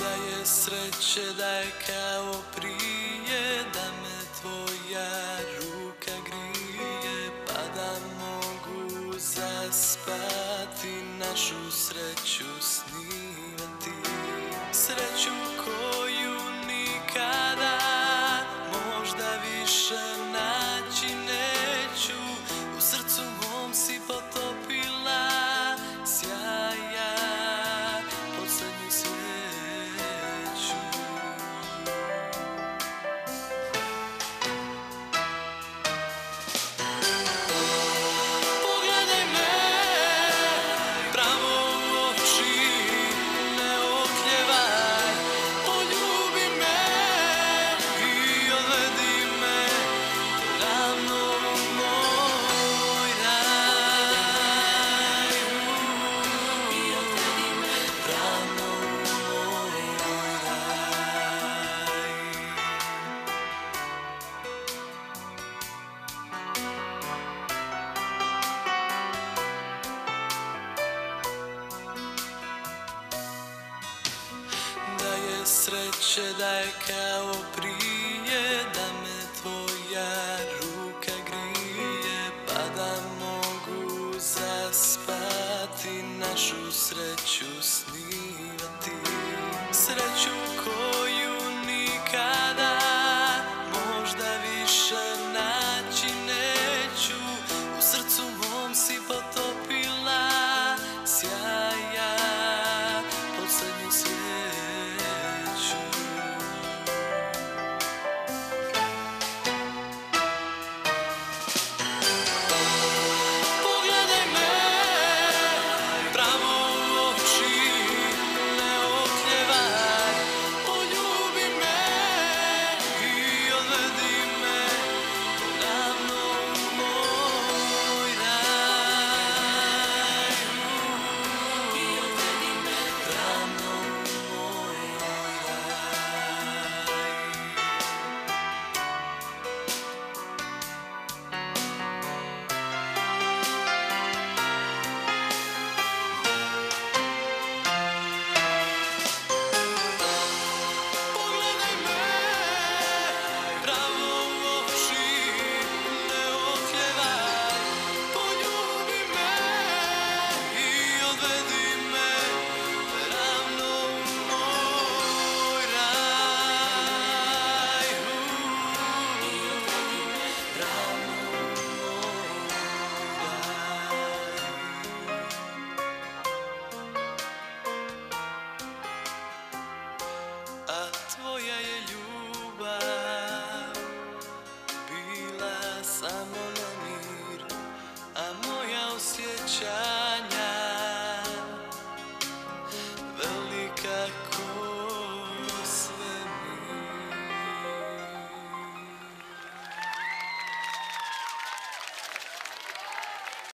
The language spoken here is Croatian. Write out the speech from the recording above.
Da je sreće da je kao prije, da me tvoja ruka grije, pa da mogu zaspati, našu sreću snimati. Sreću koju nikada možda više naći neću, u srcu mom si potopila sjaja poslednju svijeću. Pogledaj me pravo u oči, ne okljevaj, poljubi me i odvedi me ravno u moj raj. I odvedi me ravno u moj raj. Da je sreće da je kao prije, da